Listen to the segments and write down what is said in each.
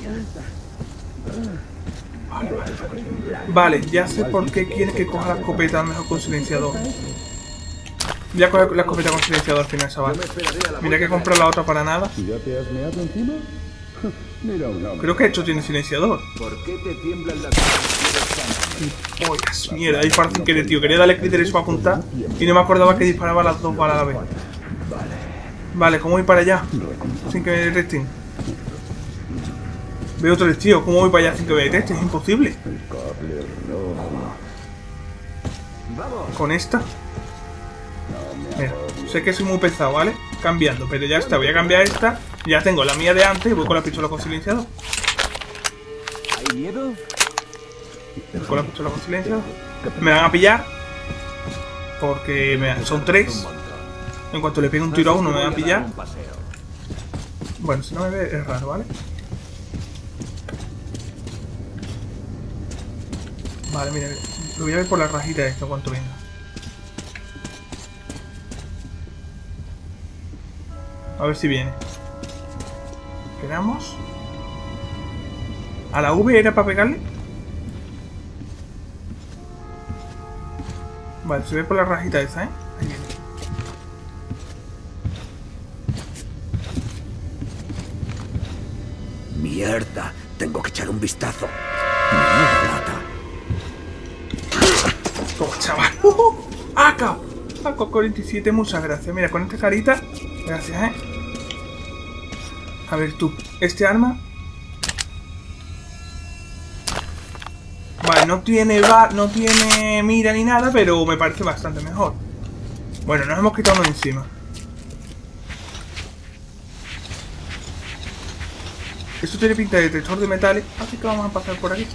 Vale, ya sé por qué quiere que coja la escopeta mejor con silenciador. Voy a coger la escopeta con silenciador al final, chaval. Mira que comprar la otra para nada. ¿Ya te has meado encima? Mira un hombre. Creo que esto tiene silenciador. ¿Por qué te tiemblan las Pollas, mierda, disparo sin querer, tío. Quería darle clic derecho para apuntar y no me acordaba que disparaba las dos balas a la vez. Vale, ¿cómo voy para allá? Sin que me detecten. Veo otro tío, ¿cómo voy para allá sin que me detecten? Es imposible. Con esta. Mira, sé que soy muy pesado, ¿vale? Cambiando, pero ya está, voy a cambiar esta. Ya tengo la mía de antes y voy con la pistola con silenciador. ¿Hay miedo? Con la pistola con silenciador. Me van a pillar. Porque son tres. En cuanto le pegue un tiro a uno me van a pillar. Bueno, si no me ve es raro, ¿vale? Vale, mira, lo voy a ver por la rajita de esto, cuanto venga. A ver si viene. Esperamos. ¿A la V era para pegarle? Vale, se ve por la rajita esa, ¿eh? Ahí viene. Mierda, tengo que echar un vistazo. Menuda lata. Toma, chaval. ¡Aka! AK-47, muchas gracias. Mira, con esta carita. Gracias, ¿eh? A ver tú. Este arma. Vale, no tiene mira ni nada, pero me parece bastante mejor. Bueno, nos hemos quitado uno encima. Esto tiene pinta de detector de metales, así que vamos a pasar por aquí.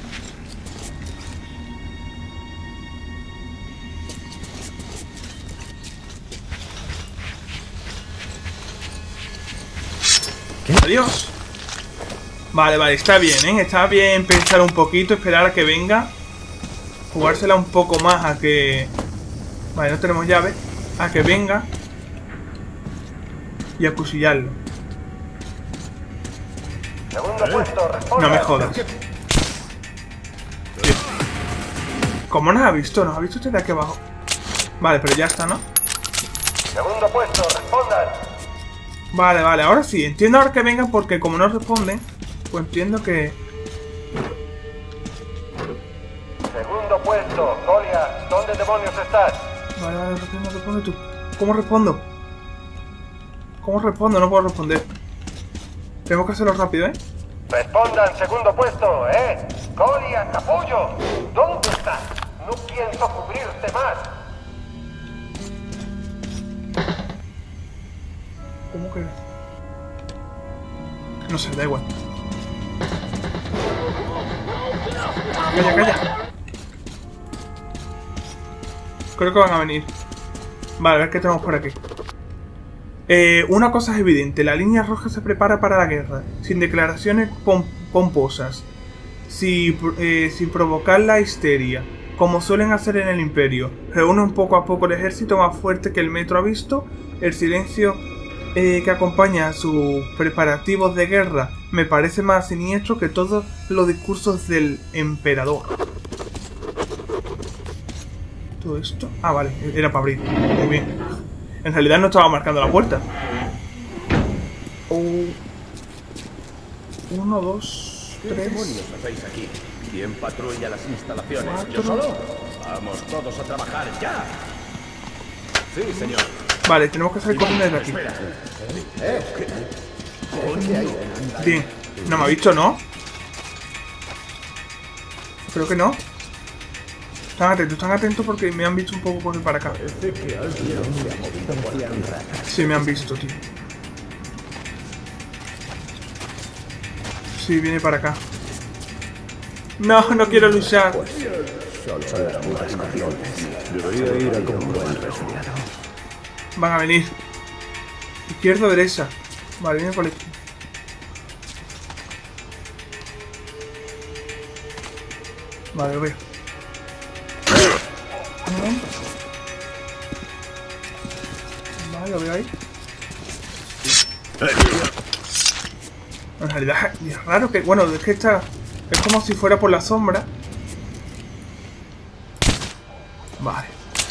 Adiós. Vale, está bien, ¿eh? Está bien pensar un poquito, esperar a que venga. Jugársela un poco más a que... Vale, no tenemos llave. A que venga. Y acuchillarlo. No me jodas. ¿Cómo nos ha visto? ¿Nos ha visto usted de aquí abajo? Vale, pero ya está, ¿no? Segundo puesto, respondan. Vale, ahora sí. Entiendo ahora que vengan porque como no responden, pues entiendo que... Segundo puesto, Goliath, ¿dónde demonios estás? Vale, responde tú. ¿Cómo respondo? ¿Cómo respondo? No puedo responder. Tenemos que hacerlo rápido, ¿eh? Respondan, segundo puesto, ¿eh? Goliath, capullo, ¿dónde estás? No pienso cubrirte más. ¿Cómo que...? No sé, da igual. Calla. Creo que van a venir. Vale, a ver qué tenemos por aquí. Una cosa es evidente. La línea roja se prepara para la guerra. Sin declaraciones pomposas. Sin provocar la histeria. Como suelen hacer en el Imperio. Reúnen poco a poco el ejército más fuerte que el metro ha visto. El silencio que acompaña a sus preparativos de guerra me parece más siniestro que todos los discursos del emperador. ¿Todo esto? Ah, vale, era para abrir. Muy bien. En realidad no estaba marcando la puerta. 1, 2, 3. ¿Qué demonios hacéis aquí? ¿Quién patrulla las instalaciones? 4. ¿Yo solo? Vamos todos a trabajar ya. Sí, señor. Vale, tenemos que salir corriendo desde aquí. Bien. No me ha visto, ¿no? Creo que no. Están atentos porque me han visto un poco correr para acá. Sí, me han visto, tío. Sí, viene para acá. No quiero luchar. Debería ir a comprar el resfriado. Van a venir. Izquierda o derecha. Vale, viene por aquí. Vale, lo veo. Vale, lo veo ahí. En realidad es raro que... Bueno, es que esta... Es como si fuera por la sombra. Vale.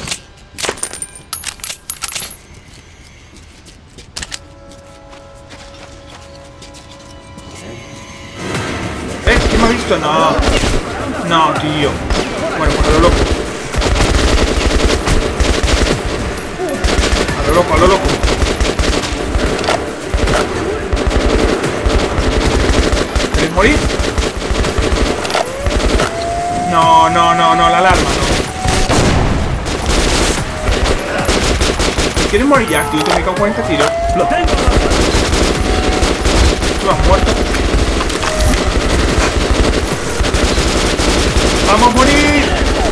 ¿Quién me ha visto? No. No, tío. Bueno, pues a lo loco. A lo loco, a lo loco. ¿Queréis morir? No, no, no, no, la alarma, no. ¿Quieres morir ya, tío? Te me cago 40 tiros. ¡Lo tengo! Tú has muerto. ¡Vamos a morir!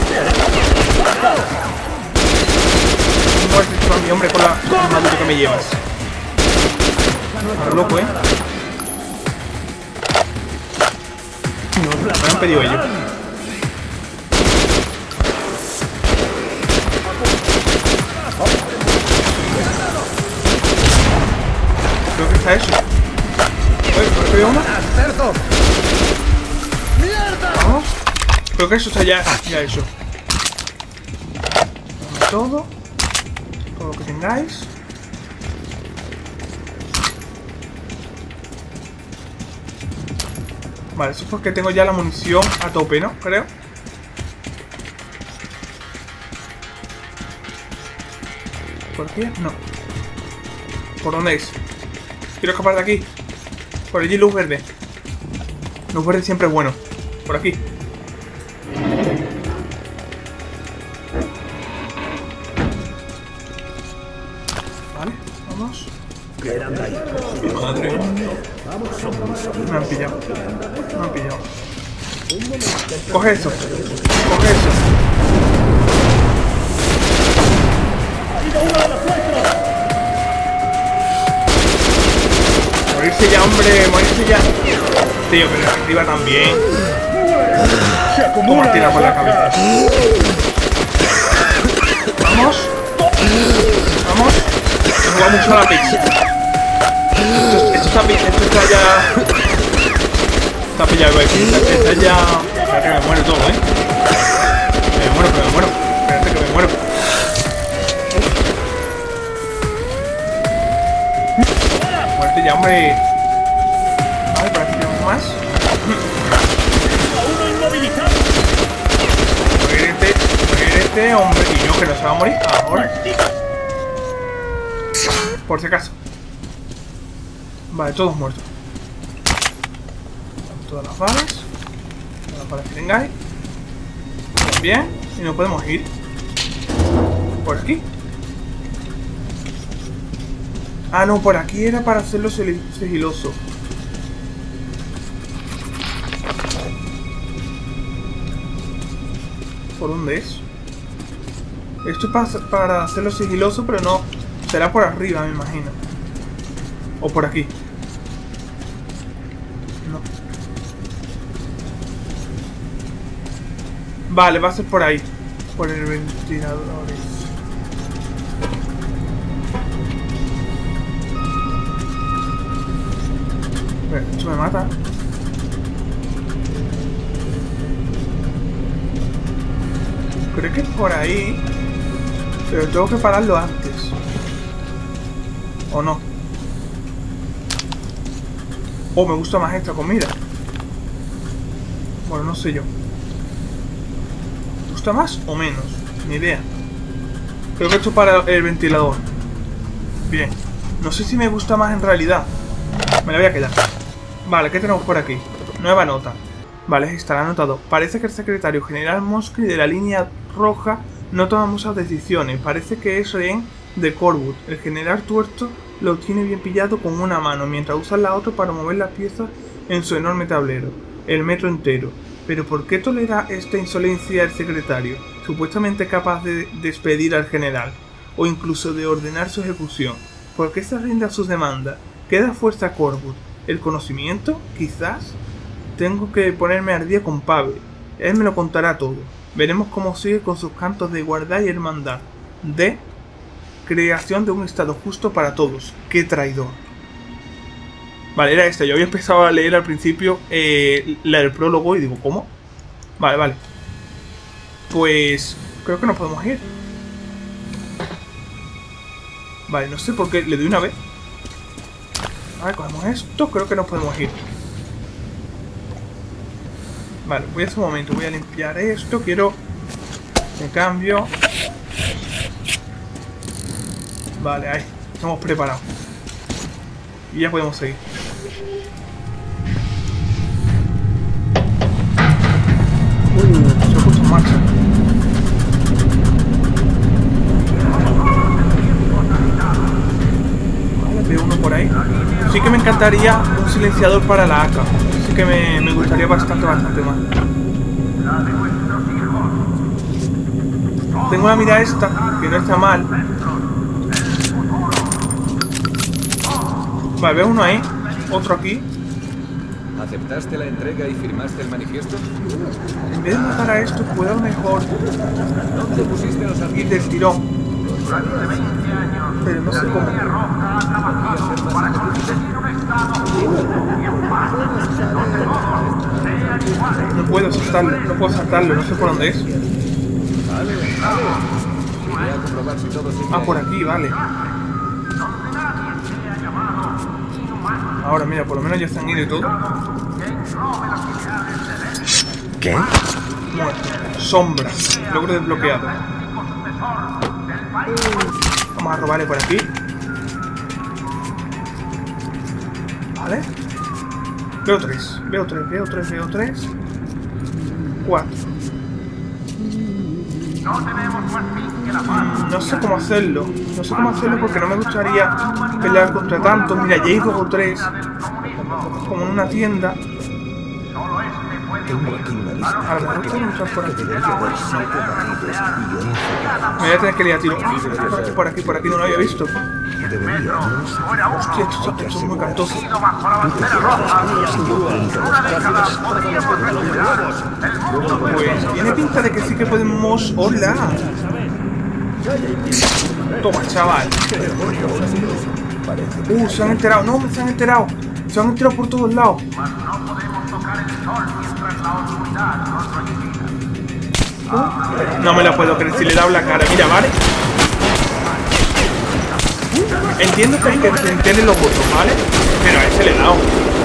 Muerte tú a mi hombre con la armadura que me llevas. Ahora loco, No, me han pedido ellos. Creo que está eso. ¿Por qué veo una? Vamos. Creo que eso está ya hecho. Todo lo que tengáis. Vale, eso es porque tengo ya la munición a tope, ¿no? Creo. ¿Por aquí? No. ¿Por dónde es? Quiero escapar de aquí. Por allí luz verde. Luz verde siempre es bueno. Por aquí. Vale, vamos. Madre. Me han pillado. Me han pillado. Coge eso. Coge eso. Morirse ya, hombre. Morirse ya. Tío, pero arriba también. Toma, tira por la cabeza. Vamos. Vamos. Me juega mucho a la pizza. Esto está ya... Está pillado, está ya... Espérate que me muero todo, Que me muero. Espérate que me muero. Muerte ya, hombre. Vale, por aquí tenemos más. Muérete, hombre. Y yo que no se va a morir ahora. Por si acaso. Vale, todos muertos. Todas las balas. Todas las balas que tengáis. Bien. Y nos podemos ir. Por aquí. Ah, no, por aquí era para hacerlo sigiloso. ¿Por dónde es? Esto es para hacerlo sigiloso, pero no. Será por arriba, me imagino. O por aquí. No. Vale, va a ser por ahí. Por el ventilador. Esto me mata. Creo que es por ahí. Pero tengo que pararlo antes. ¿O no? Oh, me gusta más esta comida. Bueno, no sé yo. ¿Me gusta más o menos? Ni idea. Creo que esto es para el ventilador. Bien. No sé si me gusta más en realidad. Me la voy a quedar. Vale, ¿qué tenemos por aquí? Nueva nota. Vale, estará anotado. Parece que el secretario general Moscri de la línea roja no toma muchas decisiones. Parece que es rehén de Corwood. El general tuerto lo tiene bien pillado con una mano, mientras usa la otra para mover las piezas en su enorme tablero. El metro entero. Pero ¿por qué tolera esta insolencia el secretario? Supuestamente capaz de despedir al general, o incluso de ordenar su ejecución. ¿Por qué se rinde a sus demandas? ¿Qué da fuerza a Corwood? ¿El conocimiento? Quizás. Tengo que ponerme al día con Pavel. Él me lo contará todo. Veremos cómo sigue con sus cantos de igualdad y hermandad. De creación de un estado justo para todos. ¡Qué traidor! Vale, era esta. Yo había empezado a leer al principio la del prólogo y digo, ¿cómo? Vale, vale. Pues creo que nos podemos ir. Vale, no sé por qué. Le doy una vez. Vale, cogemos esto. Creo que nos podemos ir. Vale, voy a hacer un momento. Voy a limpiar esto. Quiero... Me cambio. Vale, ahí. Estamos preparados. Y ya podemos seguir. Se ha puesto en marcha. Vale, veo uno por ahí. Sí que me encantaría un silenciador para la AK. Sí que me gustaría bastante más. Tengo una mira esta, que no está mal. Vale, veo uno ahí, otro aquí. ¿Aceptaste la entrega y firmaste el manifiesto? En vez de matar a esto, puedo mejor ¿Dónde pusiste los ir del tirón. Pero no sé cómo. No puedo saltarlo, no sé por dónde es. Vale. Iré a comprobar si todo sigue Ah, ahí. por aquí, vale. Ahora, mira, por lo menos ya se han ido y todo. ¿Qué? Muerto. Sombra. Logro desbloqueado. Vamos a robarle por aquí. Vale. Veo tres. 4. No sé cómo hacerlo. Porque no me gustaría pelear contra tantos. Mira, ya hay 2 o 3. Como en una tienda. Tengo aquí una lista A lo mejor quiero luchar por aquí. debería haber 7 barriles y 11 Me voy a tener que ir a tiro. Por aquí no lo había visto. Debería, ¿no? Hostia, esto es muy cantoso. Pues tiene pinta de que sí que podemos... ¡Hola! Toma, chaval. Se han enterado. No, se han enterado. Se han enterado por todos lados. No me la puedo creer si le he dado la cara. Mira, ¿vale? Entiendo que hay que tener los votos, ¿vale? Pero a ese le he dado.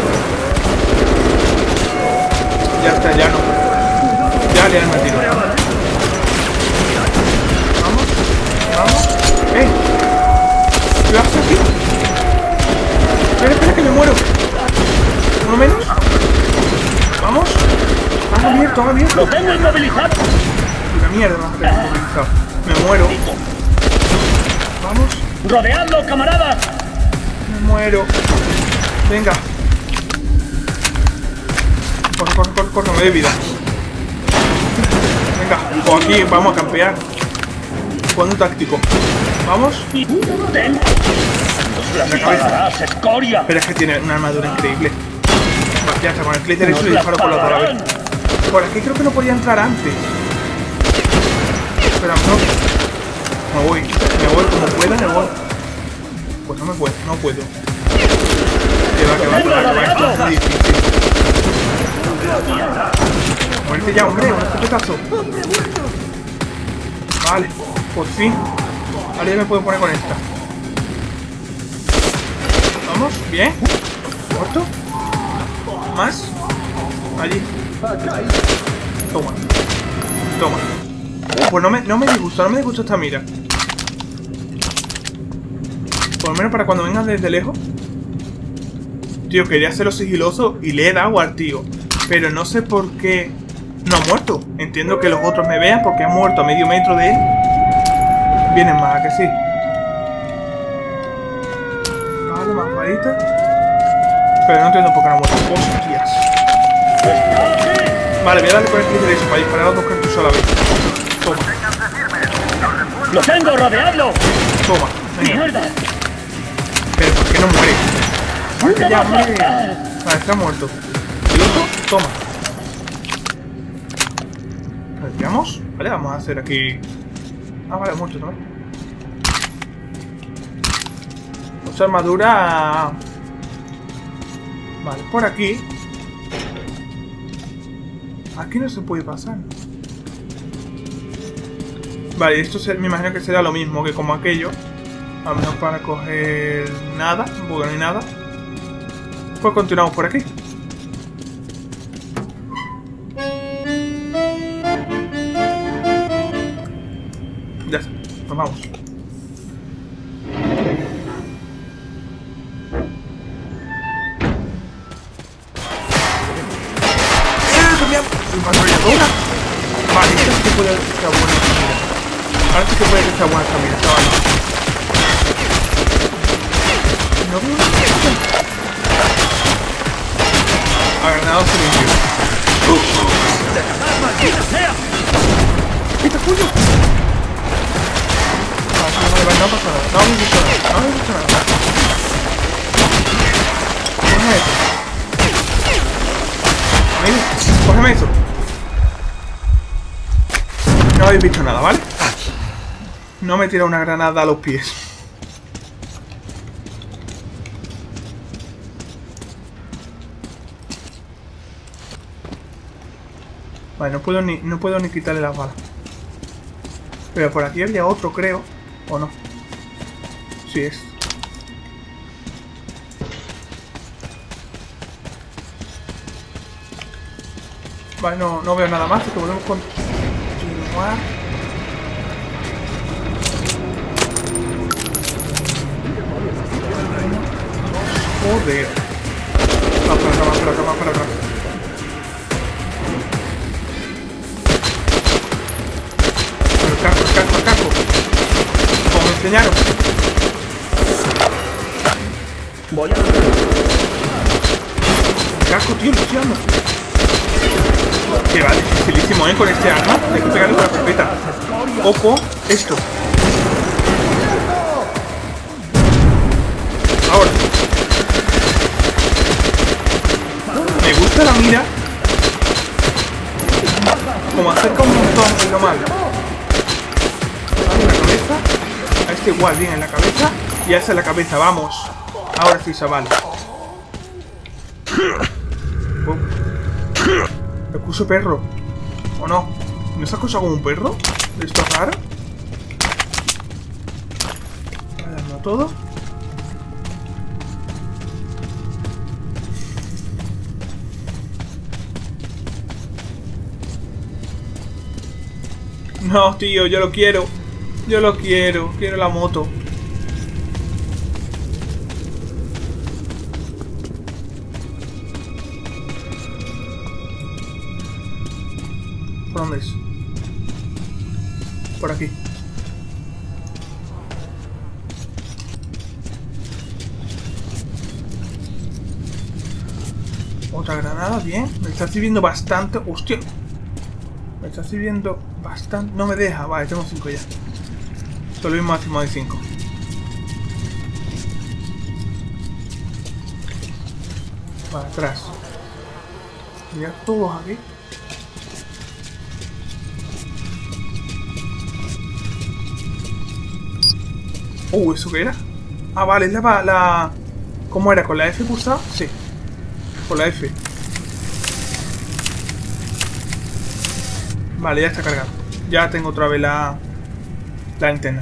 Ya está, ya no. Ya le han metido. Vamos. ¿Qué haces aquí? Espera que me muero. ¿Uno menos? Vamos. Haga abierto. ¡Lo tengo inmovilizado! Una mierda, me tengo inmovilizado. Me muero. Vamos. ¡Rodeadlo, camaradas! Me muero. Venga. Corre, me doy vida. Venga, por aquí, vamos a campear. Jugando táctico. Vamos. ¡Ten! ¡Nos la pagarás, escoria! Pero es que tiene una armadura increíble. Vale, ya está, con el clic derecho le disparo por la otra vez. Por aquí creo que no podía entrar antes. Pero no. Me voy como pueda, me voy. Pues no puedo. Que va, esto es muy difícil. Muerte ya, hombre, un escopetazo. Vale, por fin. Ahora ya me puedo poner con esta. Vamos, bien. Muerto. Más. Allí. Toma. Pues no me disgusta esta mira. Por lo menos para cuando vengan desde lejos. Tío, quería hacerlo sigiloso y le he dado al tío. Pero no sé por qué no ha muerto. Entiendo que los otros me vean porque ha muerto a medio metro de él. Vienen más, ¿a que sí? Vale, más varita. Pero no entiendo por qué no ha muerto. Hostias. Vale, voy a darle con el clic derecho para disparar a los dos cartuchos a la vez. Toma. ¡Lo tengo, rodeadlo! Toma. Venga. ¡Mierda! Pero ¿por qué no muere? Muerte ya, hombre. Vale, está muerto. ¿El otro? Toma. ¿Veamos? Vale, vamos a hacer aquí... Ah, vale, muerto también. Esa armadura... Vale, por aquí. Aquí no se puede pasar. Vale, esto me imagino que será lo mismo que como aquello. A menos para coger nada, porque no hay nada. Pues continuamos por aquí. Ya está, nos vamos. Vale, esto sí que puede que sea buena comida. Ahora sí que puede que sea buena comida, chavales. No veo nada. A granado se limpio. ¡Quita cuyo! Vale, no pasa nada. No me he visto nada. No me he visto nada. Cógeme eso. Amigo, cógeme eso. No habéis visto nada, ¿vale? No me tira una granada a los pies. Vale, no puedo ni quitarle las balas. Pero por aquí había otro, creo. ¿O no? Sí es. Vale, no veo nada más, así que podemos continuar. Joder. Vamos para atrás, vamos para atrás. El casco. Como me enseñaron. Voy a... El casco, tío, lo estoy dando. Que va dificilísimo, con este arma. Hay que pegarle con la escopeta. Ojo, esto. Ahora. Me gusta la mira. Como acerca un montón es lo malo. Vale, en la cabeza. A este igual, bien en la cabeza. Y a esa en la cabeza, vamos. Ahora sí, chaval. Escucho perro. ¿O no? ¿No se ha escuchado como un perro? ¿Esto es raro? Voy a darlo todo. No, tío, yo lo quiero. Yo lo quiero. Quiero la moto. ¿Por dónde es? Por aquí. Otra granada, bien. Me está sirviendo bastante. ¡Hostia! Me está sirviendo bastante. No me deja. Vale, tengo 5 ya. Solo hay un máximo de 5. Vale, atrás. Mirad todos aquí. ¿Eso qué era? Ah, vale, es la... ¿Cómo era? ¿Con la F pulsada? Sí. Con la F. Vale, ya está cargado. Ya tengo otra vez la antena.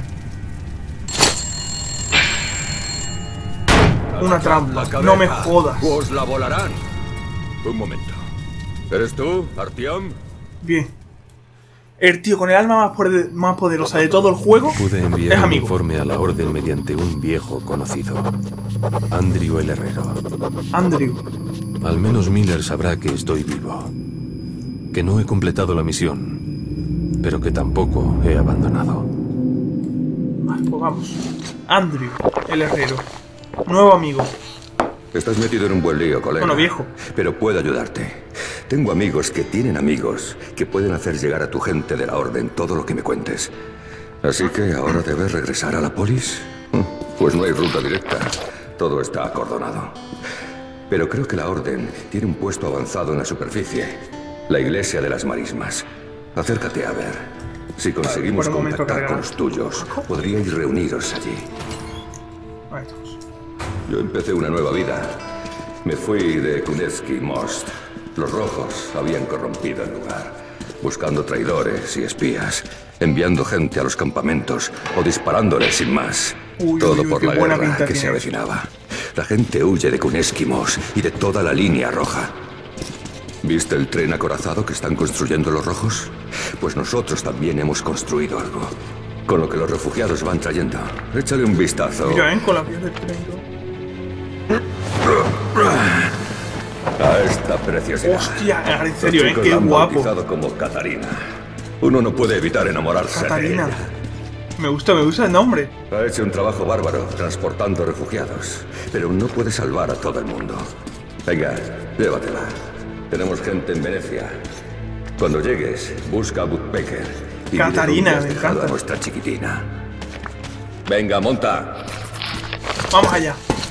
Una trampa. No me jodas. Os la volarán. Un momento. ¿Eres tú, Artyom? Bien. El tío con el alma más poderosa de todo el juego Pude es enviar un amigo. informe a la Orden mediante un viejo conocido, Andrew el Herrero. Andrew. Al menos Miller sabrá que estoy vivo, que no he completado la misión, pero que tampoco he abandonado. Vale, pues vamos. Andrew el Herrero. Nuevo amigo. Estás metido en un buen lío, colega. Bueno, viejo. Pero puedo ayudarte. Tengo amigos que tienen amigos que pueden hacer llegar a tu gente de la Orden todo lo que me cuentes. Así que ahora debes regresar a la polis. Pues no hay ruta directa. Todo está acordonado. Pero creo que la Orden tiene un puesto avanzado en la superficie. La Iglesia de las Marismas. Acércate a ver. Si conseguimos contactar con los tuyos, podríais reuniros allí. Ahí estamos. Yo empecé una nueva vida. Me fui de Kunevsky Most. Los rojos habían corrompido el lugar, buscando traidores y espías, enviando gente a los campamentos o disparándoles sin más. Todo por la guerra que se avecinaba. La gente huye de Kunevsky Most y de toda la línea roja. ¿Viste el tren acorazado que están construyendo los rojos? Pues nosotros también hemos construido algo, con lo que los refugiados van trayendo. Échale un vistazo. Mira, con la piel del tren. A esta preciosidad. Hostia, en serio, Los chicos qué la han guapo. bautizado como Catarina. Uno no puede evitar enamorarse Catarina. de ella. Me gusta el nombre. Ha hecho un trabajo bárbaro transportando refugiados, pero no puede salvar a todo el mundo. Venga, llévatela. Tenemos gente en Venecia. Cuando llegues, busca a Woodpecker. Y Catarina, dile dónde has me dejado encanta. a nuestra chiquitina. Venga, monta. Vamos allá.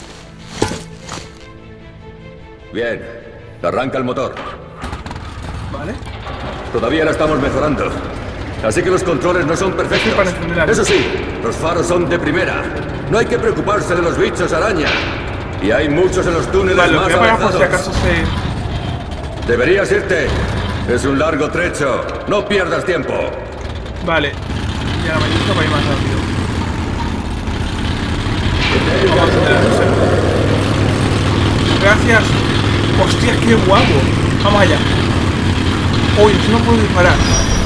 Bien, arranca el motor. Vale. Todavía la estamos mejorando. Así que los controles no son perfectos. para encender la luz. Eso sí, los faros son de primera. No hay que preocuparse de los bichos araña. Y hay muchos en los túneles Vale, lo más voy a apagar por si avanzados. acaso se... Deberías irte. Es un largo trecho. No pierdas tiempo. Vale. Ya la mayúscula para ir más rápido. Vamos a encender la luz. Gracias. Hostia, qué guapo. Vamos allá. Uy, no puedo disparar.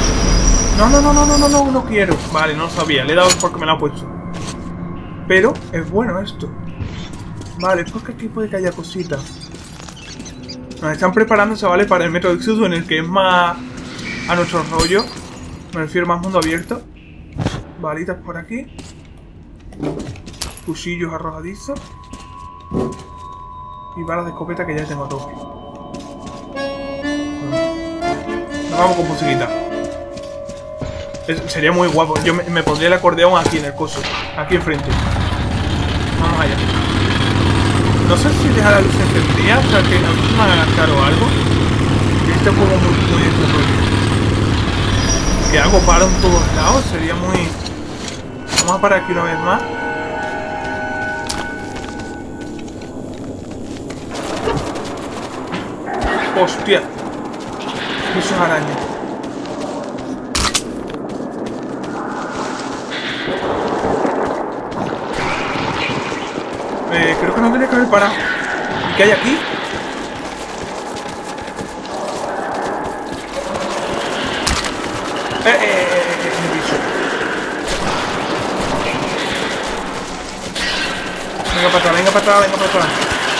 No quiero. Vale, no lo sabía. Le he dado porque me lo ha puesto. Pero es bueno esto. Vale, es porque aquí puede que haya cositas. Nos están preparando, chavales, para el método Exodus, en el que es más a nuestro rollo. Me refiero más mundo abierto. Balitas por aquí. Cuchillos arrojadizos. Y balas de escopeta que ya tengo a tope. Nos vamos con musiquita. Sería muy guapo. Yo me pondría el acordeón aquí en el coso. Aquí enfrente. Vamos allá. No sé si dejar la luz encendida, o sea que a mí se me va a gastar o algo. Este juego es muy desarrollado. Que hago paro en todos lados, sería muy... Vamos a parar aquí una vez más. Hostia. Esos arañas. Creo que no tenía que haber parado. ¿Y qué hay aquí? Me piso. Venga para atrás, venga para atrás, venga para atrás.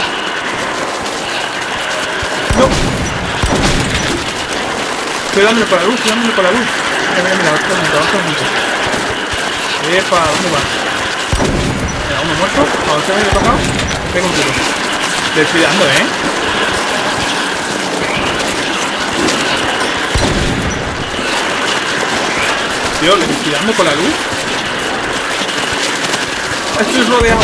No. Estoy dándole con la luz, estoy dándole con la luz. Mira, otro minuto. Epa, ¿dónde va? Mira, uno muerto. Cuando se me haya tocado, me pego un tiro. Le estoy dando, Tío, le estoy dando con la luz. Estoy rodeado.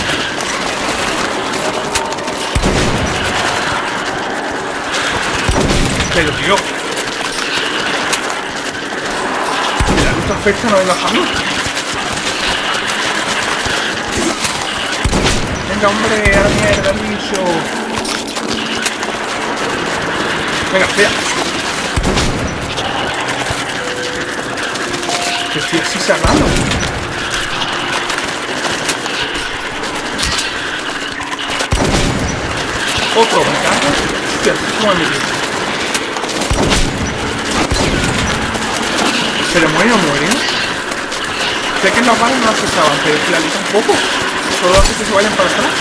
Pero, tío. Si la luz afecta, no voy bajando. Venga, hombre, a la mierda, bicho. Venga, espera. Que estoy así cerrando. Otro, me cago. Hostia, ¿cómo me metí? Pero muere o no muere. Sé que en las balas no las pesaban, pero es que la lisa un poco. Solo hace que se vayan para atrás.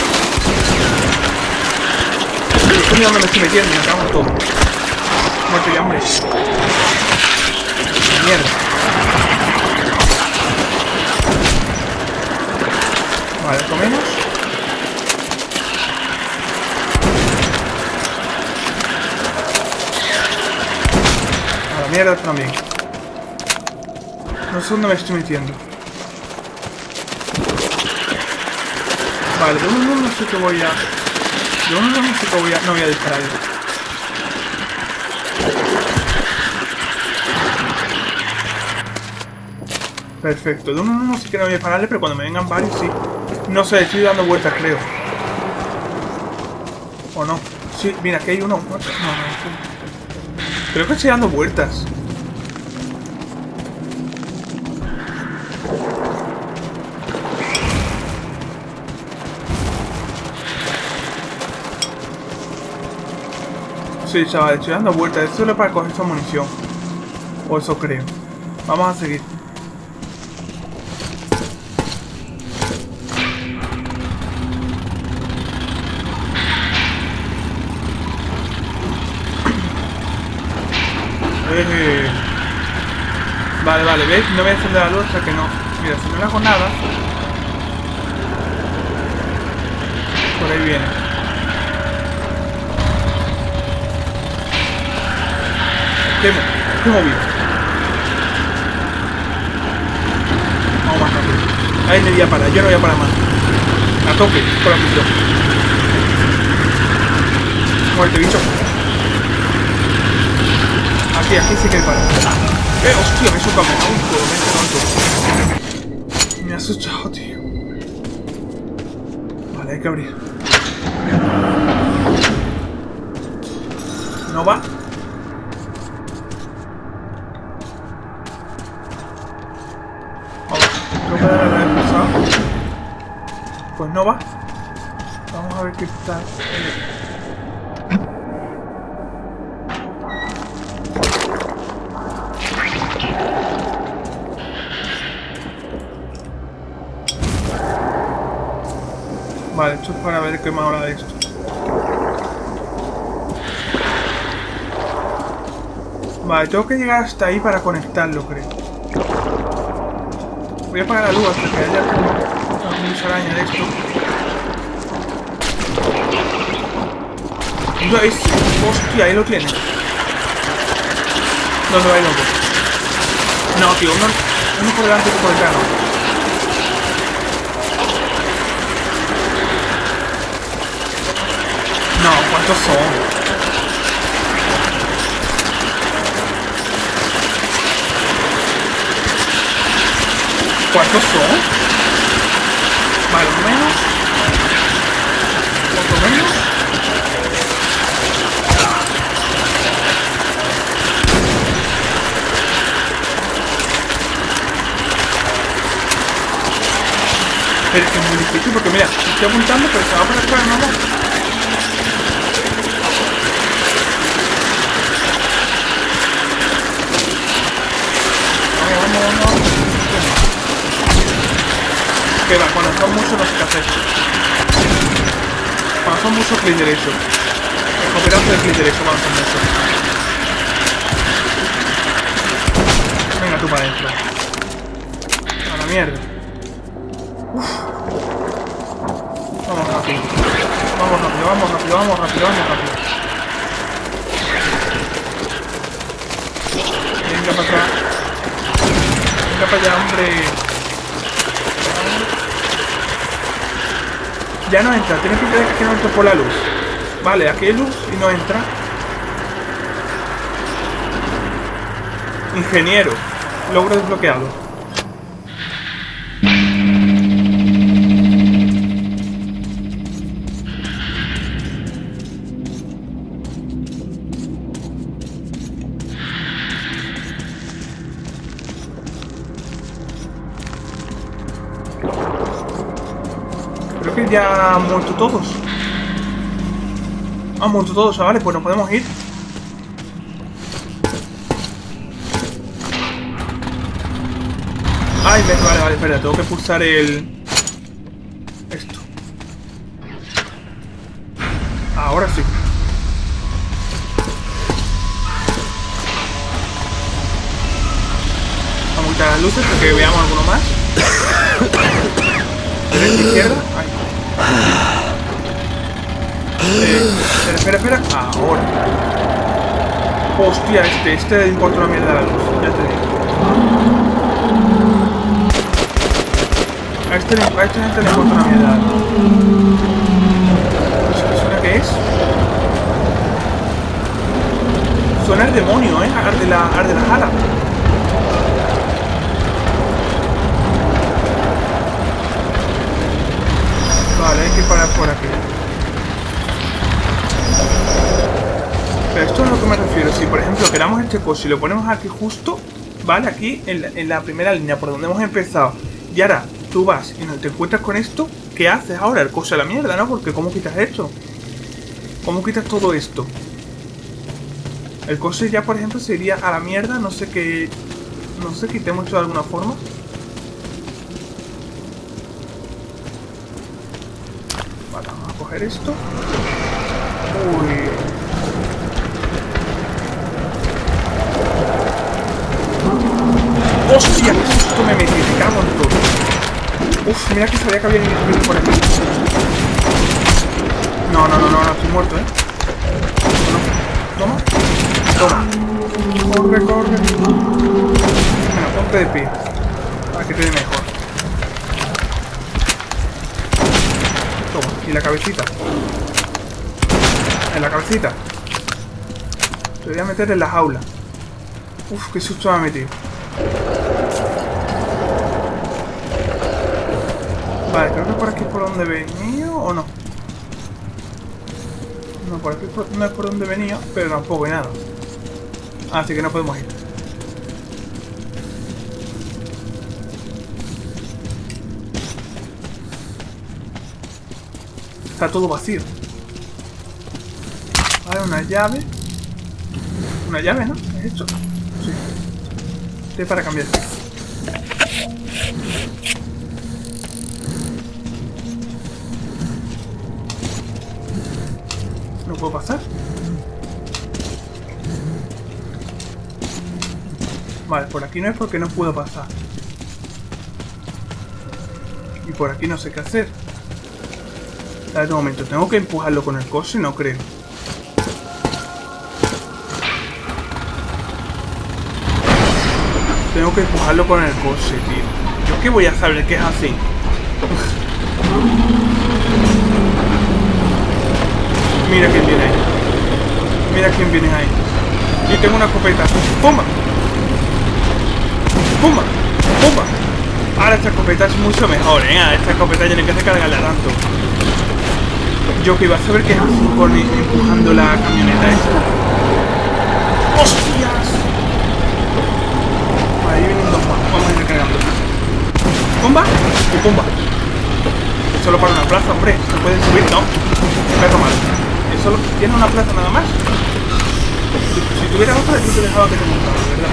Mira dónde me estoy metiendo, me cago en todo. Muerte de hambre. Mierda. Vale, comemos. A la mierda también. No sé dónde me estoy metiendo. Vale, de uno no sé qué voy a... De uno no sé qué voy a... No voy a disparar. Perfecto, de uno no sé que no voy a dispararle, pero cuando me vengan varios sí. No sé, estoy dando vueltas, creo. ¿O no? Sí, mira, aquí hay uno. No, no. Creo que estoy dando vueltas. Sí, chaval, estoy dando vueltas. Esto es solo para coger esa munición. O eso creo. Vamos a seguir. Vale, ¿ves? No voy a encender la luz hasta que no. Mira, si no le hago nada. Por ahí viene. Estoy movido. Vamos más rápido. Ahí me voy a parar, yo no voy a parar más. A tope, con la prisión. Muerte, bicho. Aquí sí que hay para. Hostia, me he sacado me he asustado, tío. Vale, hay que abrir. ¿No va? Vamos, creo que era la vez pasada. Pues no va. Vamos a ver qué tal. Vale, esto es para ver qué más hora de esto. Vale, tengo que llegar hasta ahí para conectarlo, creo. Voy a apagar la luz hasta que haya una musaraña de esto. Hostia, ahí lo tiene. ¿Dónde va el loco? No, tío, uno por delante y otro por detrás, ¿no? No, ¿cuántos son? ¿Cuántos son? Vale, uno menos. Otro menos. Pero es que es muy difícil porque mira, estoy apuntando pero se va a poner para el nuevo. Que va, cuando son muchos no sé qué hacer. Cuando son muchos, clic derecho. El cooperazo de clic derecho cuando son muchos. Venga tú para adentro. A la mierda. Uf. Vamos rápido. Vamos rápido, vamos rápido, vamos rápido, vamos rápido. Venga para acá. Venga para allá, hombre. Ya no entra, tiene pinta de que no entra por la luz. Vale, aquí hay luz y no entra. Ingeniero. Logro desbloqueado. Creo que ya han muerto todos. Han muerto todos, chavales, pues nos podemos ir. Ay, vale, espera, tengo que pulsar el... esto. Ahora sí. Vamos a quitar las luces para que veamos alguno más. Derecha, izquierda. Ahí. Espera. Ahora. Hostia, este le importa una mierda la luz. Ya te digo. A este gente le importa una mierda la luz. ¿Suena qué es? Suena el demonio, arde la jala. Vale, hay que parar por aquí. Pero esto es a lo que me refiero. Si por ejemplo queramos este coche y lo ponemos aquí justo, ¿vale? Aquí en la primera línea por donde hemos empezado. Y ahora tú vas y no te encuentras con esto. ¿Qué haces ahora? El coche a la mierda, ¿no? Porque ¿cómo quitas esto? ¿Cómo quitas todo esto? El coche ya por ejemplo se iría a la mierda. No sé qué... No sé, quitemos esto de alguna forma. Vale, vamos a coger esto. Uy. ¡Hostia! ¡Qué susto me metí! Me cago en todo. Uf, mira que sabía que había niños por aquí. No, estoy muerto, ¿eh? Toma. Corre. Bueno, ponte de pie. Para que te dé mejor. Toma, y la cabecita. En la cabecita. Te voy a meter en la jaula. Uf, qué susto me ha metido. Vale, creo que por aquí es por donde venía o no. No, por aquí no es por donde venía, pero tampoco hay nada. Así que no podemos ir. Está todo vacío. Vale, una llave. Una llave, ¿no? ¿Es esto? Sí. Estoy para cambiar. ¿No puedo pasar? Vale, por aquí no es porque no puedo pasar. Y por aquí no sé qué hacer. A ver, un momento, tengo que empujarlo con el coche, no creo. Tengo que empujarlo con el coche, tío. ¿Yo qué voy a saber que es así? Mira quién viene ahí. Mira quién viene ahí. Yo tengo una escopeta. ¡Pumba! ¡Pumba! ¡Pumba! Ahora esta escopeta es mucho mejor, ¿eh? Ahora esta escopeta ya no hay que hacer cargarla tanto. Yo que iba a saber que es así con empujando la camioneta esta. ¡Hostias! Ahí vienen dos más. Vamos a ir recargando. ¡Pumba! Y pumba. Es solo para una plaza, hombre. ¿No pueden subir? No. Perro mal. ¿Es solo tiene una plaza nada más? Si tuviera otra, yo te dejaba que te montara, ¿verdad?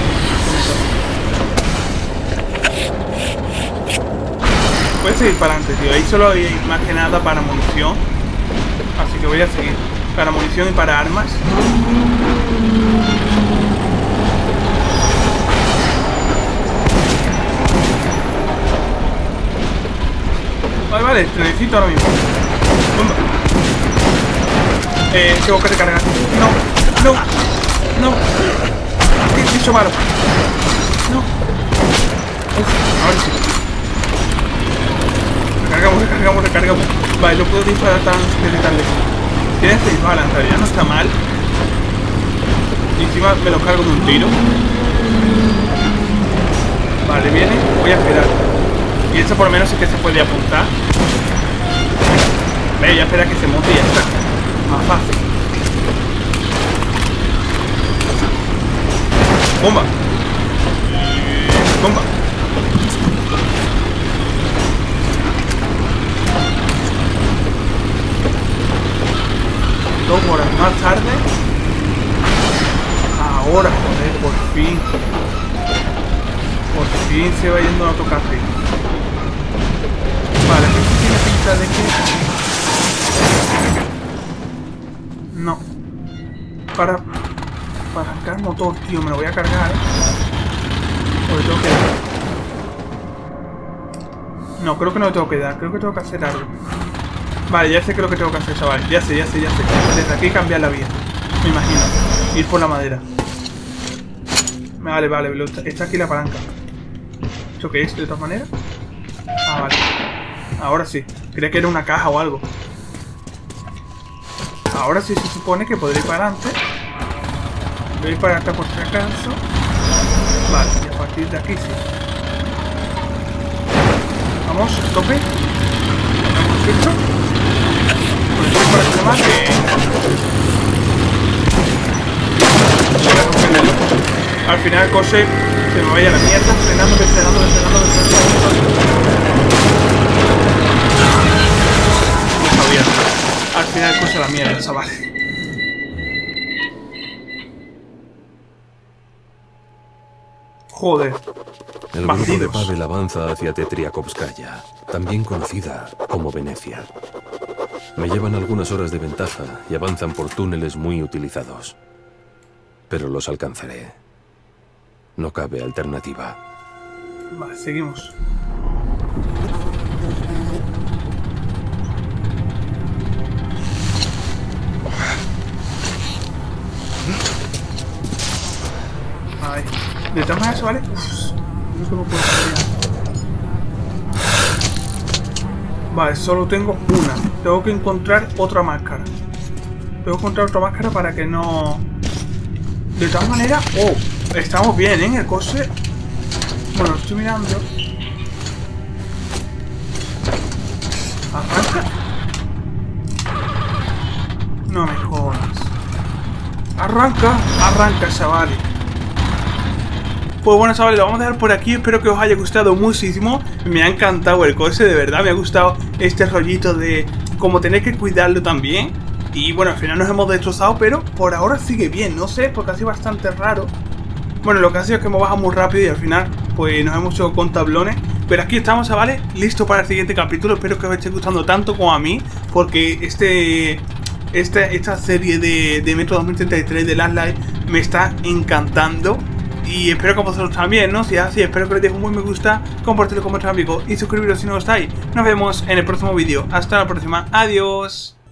Puedes seguir para adelante, tío. Ahí solo hay más que nada para munición. Así que voy a seguir. Para munición y para armas. Vale, te necesito ahora mismo. Tengo que recargar. No. ¿Qué bicho malo? No. Uf, ahora sí. Recargamos. Vale, no puedo disparar tan lejos. Tienes 6 balas, ya no está mal. Y encima me lo cargo de un tiro. Vale, viene. Voy a esperar. Y esto por lo menos sí que se puede apuntar. Ve, ya espera que se monte y ya está. Más fácil. ¡Bomba! ¡Bomba! Dos horas más tarde. Ahora, joder, por fin. Por fin se va yendo a autocarril. Vale, aquí tiene pinta de que... No. Para arrancar motor, tío, me lo voy a cargar. Porque tengo que dar. No, creo que no lo tengo que dar. Creo que tengo que hacer algo. Vale, ya sé qué es lo que tengo que hacer, chaval. Ya sé. Desde aquí cambiar la vía. Me imagino. Ir por la madera. Vale. Está aquí la palanca. ¿Esto qué es, de todas maneras? Ah, vale. Ahora sí. Creía que era una caja o algo. Ahora sí se supone que podré ir para adelante. Voy a ir para acá por si acaso. Vale, y a partir de aquí sí. Vamos, tope. Vamos, listo. Por aquí más que... al final el coche se me vaya a la mierda, frenando. Está bien. Al final el coche a la mierda, chaval. Joder. El grupo de Bandidos. Pavel avanza hacia Tetriakovskaya, también conocida como Venecia. Me llevan algunas horas de ventaja y avanzan por túneles muy utilizados. Pero los alcanzaré. No cabe alternativa. Vale, seguimos. Ay. De todas maneras, ¿vale? Uf, no tengo por Vale, solo tengo una. Tengo que encontrar otra máscara. Tengo que encontrar otra máscara para que no... De todas maneras... Oh, estamos bien, ¿eh? El coche... Bueno, estoy mirando... ¿Arranca? No me jodas. Arranca, chavales. Pues bueno, chavales, lo vamos a dejar por aquí. Espero que os haya gustado muchísimo. Me ha encantado el coche, de verdad. Me ha gustado este rollito de como tener que cuidarlo también. Y bueno, al final nos hemos destrozado, pero por ahora sigue bien. No sé, porque ha sido bastante raro. Bueno, lo que ha sido es que hemos bajado muy rápido y al final pues nos hemos hecho con tablones. Pero aquí estamos, chavales, listos para el siguiente capítulo. Espero que os esté gustando tanto como a mí, porque esta serie de Metro 2033 de Last Light me está encantando. Y espero que a vosotros también, ¿no? Si es así, espero que les deis un buen me gusta, compartirlo con vuestros amigos y suscribiros si no lo estáis. Nos vemos en el próximo vídeo. Hasta la próxima. Adiós.